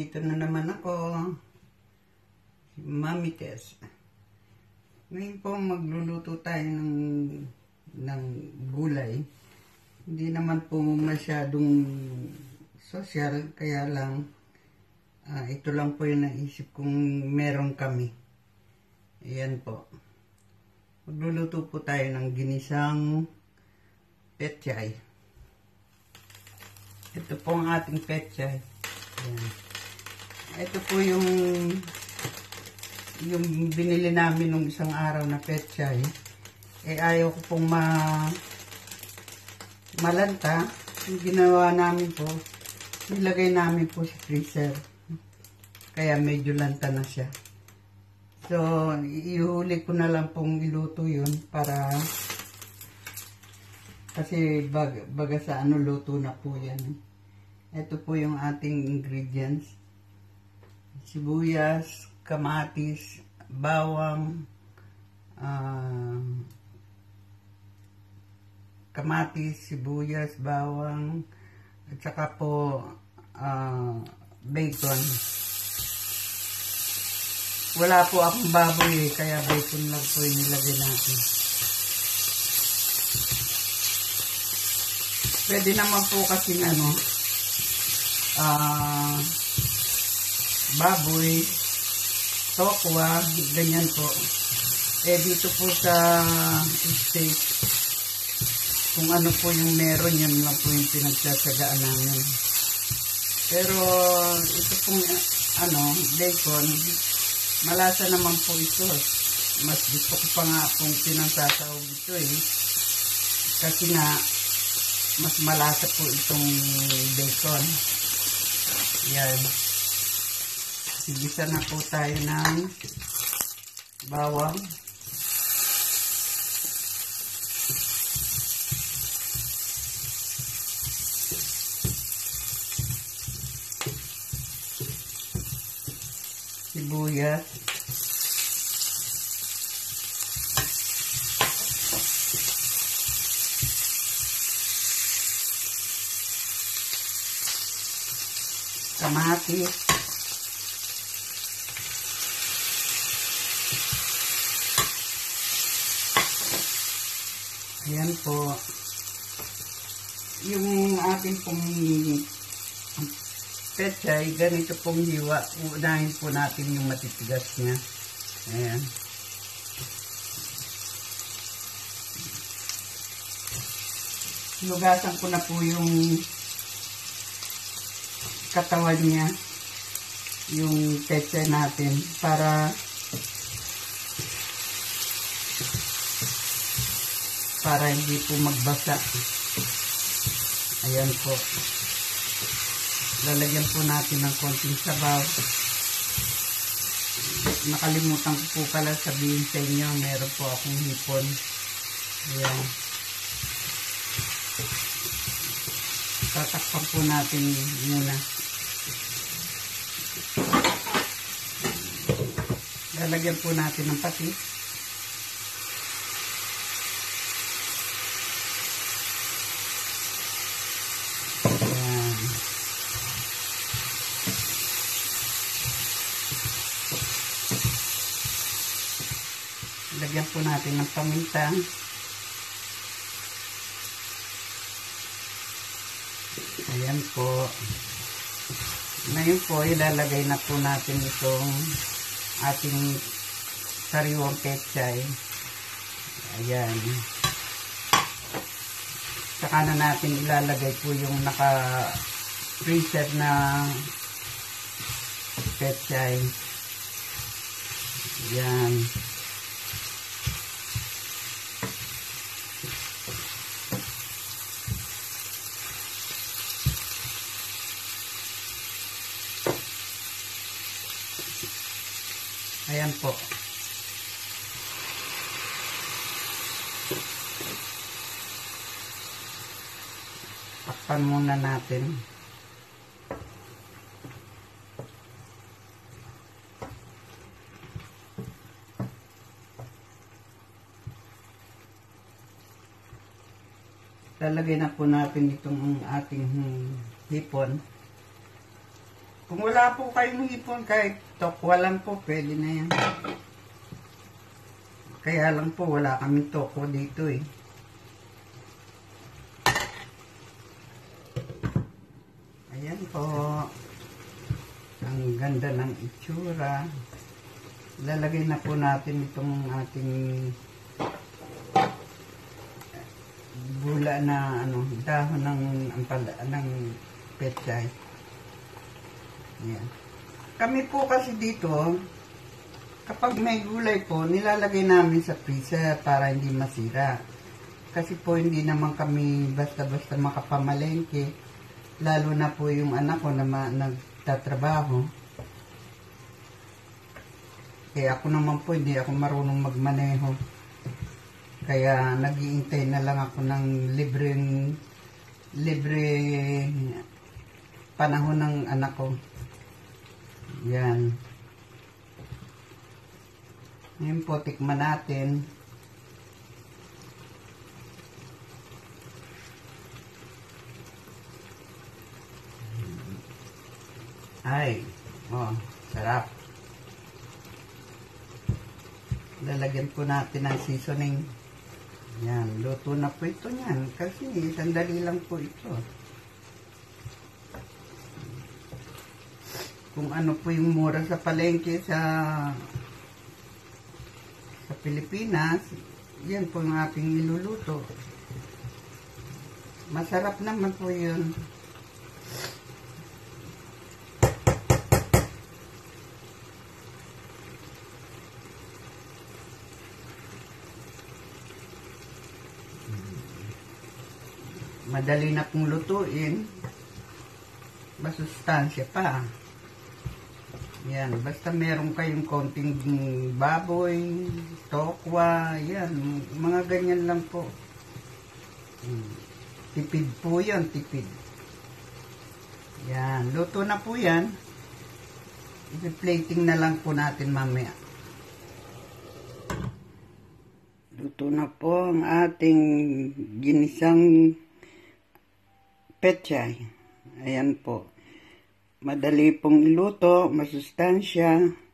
Nandito na naman ako, si Mami Tess. Ngayon po magluluto tayo ng gulay. Hindi naman po masyadong social, kaya lang ito lang po yung naisip kong meron kami. Ayan po. Magluluto po tayo ng ginisang petchay. Ito po ang ating petchay. Ayan. Ito po yung binili namin nung isang araw na petchay. Ayaw ko pong malanta. Yung ginawa namin po, nilagay namin po sa freezer. Kaya medyo lanta na siya. So, ihuli ko na lang pong iluto yun para kasi baga sa luto na po yan. Ito po yung ating ingredients. Sibuyas, kamatis, bawang, sibuyas, bawang, at saka po bacon. Wala po akong baboy kaya bacon lang po yung nilagay natin. Pwede naman po kasing baboy, tokwa, ganyan po. Dito po sa steak, kung ano po yung meron, yan lang po yung pinagsasagaan namin. Pero ito pong bacon, malasa naman po ito. Mas gusto ko pa nga pong pinasasahog ito kasi nga mas malasa po itong bacon. Yan. Sigisa na po tayo ng bawang. Sibuyas. Kamatis. Ayan po. Yung ating pong petchay, ganito pong hiwa. Unahin po natin yung matitigas niya. Ayan. Hinugasan ko na po yung katawan niya, yung petchay natin, para hindi po magbasa. Ayan po. Lalagyan po natin ng konting sabaw. Nakalimutan ko po pala sabihin sa inyo, meron po akong hipon. Ayan. Tatakpan po natin muna. Lalagyan po natin ng patis. Ayan. Lagyan po natin ng paminta. Ayan po. Ngayon po, ilalagay na po natin itong ating sariwang petchay. Ayan. Saka na natin ilalagay po yung naka-preset na petchay. Ayan. Ayan po. Takpan muna natin. Lalagay na po natin itong ating hipon. Kung wala po kayong hipon, kahit tokwa lang po, pwede na yan. Kaya lang po, wala kaming tokwa dito eh. Ayan po. Ang ganda ng itsura. Lalagay na po natin itong ating bula na dahon ng pechay. Yan. Kami po kasi dito, kapag may gulay po, nilalagay namin sa freezer para hindi masira. Kasi po hindi naman kami basta-basta makapamalengke. Lalo na po yung anak ko na nagtatrabaho. Kaya ako naman po, hindi ako marunong magmaneho. Kaya nag-iintay na lang ako ng libre panahon ng anak ko. Yan. Ngayon po, tikman natin. Ay, sarap. Lalagyan po natin ng seasoning. Yan, luto na po ito niyan. Kasi sandali lang po ito. Kung ano po yung mura sa palengke sa Pilipinas, yan po yung ating niluluto. Masarap naman po yun. Madali na pong lutuin. Masustansya pa. Yan, basta meron kayong konting baboy, tokwa, yan, mga ganyan lang po. Tipid po yan, tipid. Yan, luto na po yan. I-plating na lang po natin mamaya. Luto na po ang ating ginisang pechay. Ayan po. Madali pong iluto, masustansya.